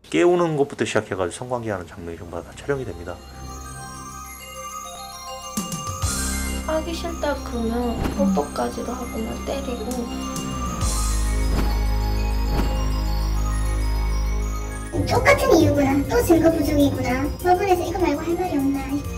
깨우는 것부터 시작해가지고 성관계하는 장면이 전부 다 촬영이 됩니다. 하기 싫다 그러면 뽀뽀까지도 하고 막 때리고. 똑같은 이유구나. 또 증거 부족이구나. 법원에서 이거 말고 할 말이 없나.